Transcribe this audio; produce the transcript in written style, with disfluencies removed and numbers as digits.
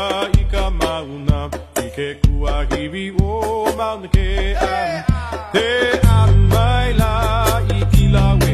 ika mauna ike kuahiwi o mauna ke an te an mai la ikila we